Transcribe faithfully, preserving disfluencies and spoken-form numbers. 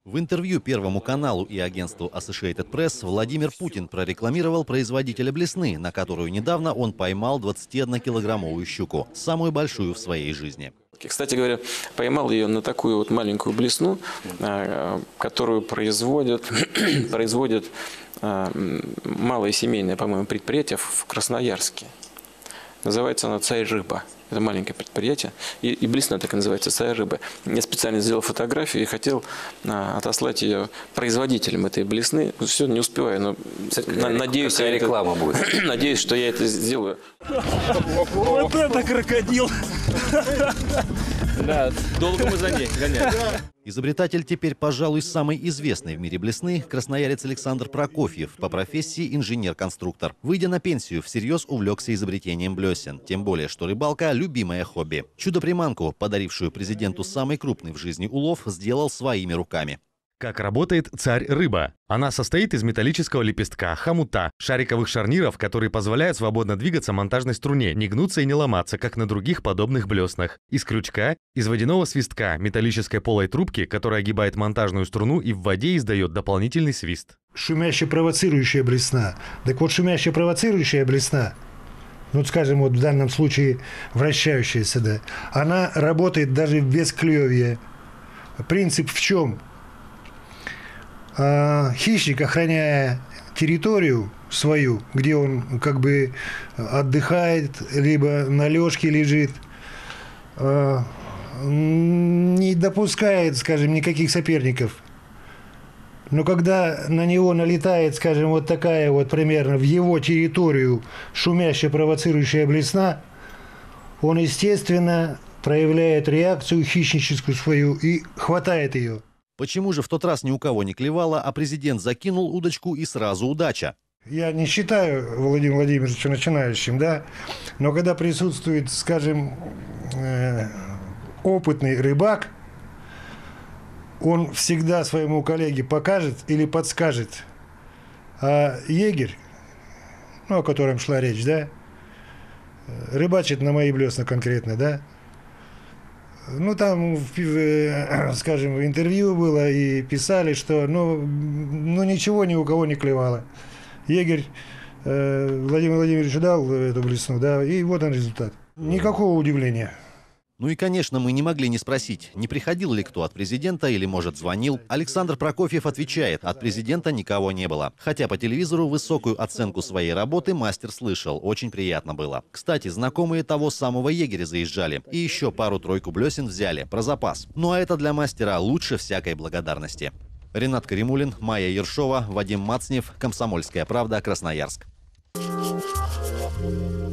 В интервью Первому каналу и агентству Associated Press Владимир Путин прорекламировал производителя блесны, на которую недавно он поймал двадцатиоднокилограммовую щуку, самую большую в своей жизни. Кстати говоря, поймал ее на такую вот маленькую блесну, которую производят, производят малое семейное, по-моему, предприятие в Красноярске. Называется она «Царь-рыба». Это маленькое предприятие. И, и блесна так и называется «Царь-рыба». Я специально сделал фотографию и хотел а, отослать ее производителям этой блесны. Все, не успеваю, но на, надеюсь, какая реклама это, будет. Надеюсь, что я это сделаю. Вот это крокодил! Да, долго мы за ней гоняем. Изобретатель теперь, пожалуй, самый известный в мире блесны, красноярец Александр Прокофьев, по профессии инженер-конструктор. Выйдя на пенсию, всерьез увлекся изобретением блесен. Тем более, что рыбалка – любимое хобби. Чудо-приманку, подарившую президенту самый крупный в жизни улов, сделал своими руками. Как работает «Царь-рыба»? Она состоит из металлического лепестка, хомута, шариковых шарниров, которые позволяют свободно двигаться монтажной струне, не гнуться и не ломаться, как на других подобных блеснах. Из крючка, из водяного свистка, металлической полой трубки, которая огибает монтажную струну и в воде издает дополнительный свист. Шумяще-провоцирующая блесна. Так вот, шумяще-провоцирующая блесна, ну, скажем, вот в данном случае вращающаяся, да, она работает даже без клевья. Принцип в чем? Хищник, охраняя территорию свою, где он как бы отдыхает, либо на лёжке лежит, не допускает, скажем, никаких соперников. Но когда на него налетает, скажем, вот такая вот примерно в его территорию шумящая провоцирующая блесна, он, естественно, проявляет реакцию хищническую свою и хватает ее. Почему же в тот раз ни у кого не клевало, а президент закинул удочку и сразу удача? Я не считаю Владимира Владимировича начинающим, да, но когда присутствует, скажем, э, опытный рыбак, он всегда своему коллеге покажет или подскажет. А егерь, ну, о котором шла речь, да, рыбачит на мои блесна конкретно, да. Ну, там, скажем, в интервью было и писали, что ну, ну ничего ни у кого не клевало. Егерь э, Владимир Владимирович дал эту блесну, да, и вот он результат. Никакого удивления. Ну и, конечно, мы не могли не спросить, не приходил ли кто от президента или, может, звонил. Александр Прокофьев отвечает, от президента никого не было. Хотя по телевизору высокую оценку своей работы мастер слышал, очень приятно было. Кстати, знакомые того самого егеря заезжали. И еще пару-тройку блесен взяли, про запас. Ну а это для мастера лучше всякой благодарности. Ренат Каримулин, Майя Ершова, Вадим Мацнев, Комсомольская правда, Красноярск.